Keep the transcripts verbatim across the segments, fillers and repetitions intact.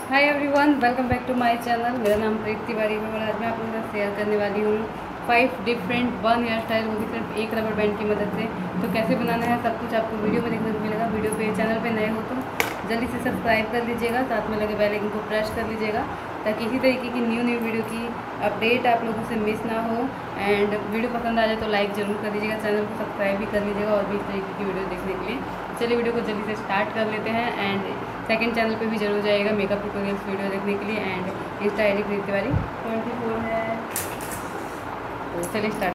Hi everyone, welcome back to my channel. मेरा नाम प्रीत तिवारी है और आज मैं आप लोगों के साथ शेयर करने वाली हूँ five different one hair style, वो भी सिर्फ एक रबर बैंड की मदद से। तो कैसे बनाना है सब कुछ आपको वीडियो में देखने को मिलेगा। वीडियो पे चैनल पे नए हो तो जल्दी से सब्सक्राइब कर लीजिएगा, साथ में लगे बेल आइकन को प्रेस कर लीजिएगा ताकि इसी तरीके की न्यू न्यू वीडियो की अपडेट आप लोगों से मिस ना हो। एंड वीडियो पसंद आ जाए तो लाइक ज़रूर कर दीजिएगा, चैनल को सब्सक्राइब भी कर लीजिएगा और भी इस तरीके की वीडियो देखने के लिए। चलिए वीडियो को जल्दी से स्टार्ट कर लेते हैं। एंड सेकंड चैनल पे भी जरूर जाइएगा मेकअप ट्यूटोरियल्स वीडियो देखने के लिए। And insta I D Preet Tiwari twenty four है। तो चलिए स्टार्ट।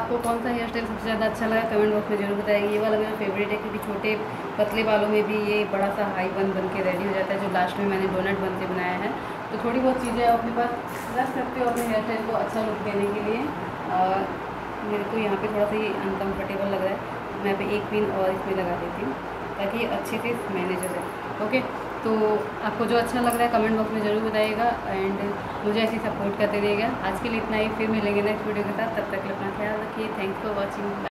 आपको कौन सा हेयर स्टाइल सबसे ज़्यादा अच्छा लगा कमेंट बॉक्स में जरूर बताइए। ये वाला मेरा फेवरेट है क्योंकि छोटे पतले बालों में भी ये बड़ा सा हाई बन बन के रेडी हो जाता है, जो लास्ट में मैंने डोनट बन के बनाया है। तो थोड़ी बहुत चीज़ें आप अपने पास रख सकते हो अपने हेयर स्टाइल को अच्छा लुक देने के लिए। और मेरे को यहाँ पे थोड़ा सा ये अनकम्फर्टेबल लग रहा है, मैं पे एक पिन और इसमें लगा देती हूँ ताकि ये अच्छे से मैनेज हो जाए। ओके, तो आपको जो अच्छा लग रहा है कमेंट बॉक्स में ज़रूर बताइएगा एंड मुझे ऐसी सपोर्ट करते रहिएगा। आज के लिए इतना ही, फिर मिलेंगे नेक्स्ट वीडियो के साथ, तब तक के लिए अपना ख्याल रखिए। Thanks for watching.